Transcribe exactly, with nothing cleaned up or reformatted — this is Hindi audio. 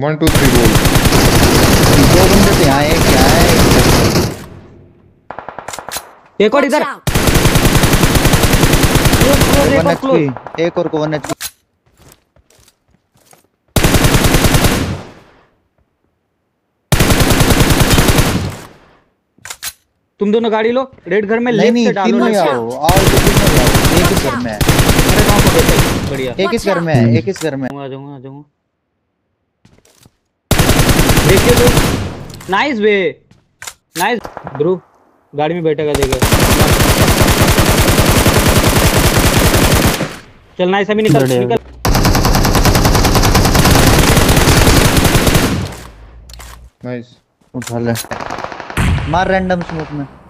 वन टू थ्री बोल। दो बंदे थे यहाँ, एक यहाँ है एक और इधर। वन एच पी, एक और को वन एच पी। तुम दोनों गाड़ी लो, रेड घर में लेफ्ट से डालो। तीनों ही आओ, आओ तो तीनों ही आओ। एक इस घर में है, मेरे गांव को देखो, बढ़िया। एक इस घर में है, एक इस घर में। आ जाऊंगा आ जाऊंगा। देखिए तो नाइस वे, नाइस ब्रो। गाड़ी में बैठेगा देगा। चल नाइस, अभी निकल निकल। नाइस। उठा ले, मार रैंडम स्मोक में।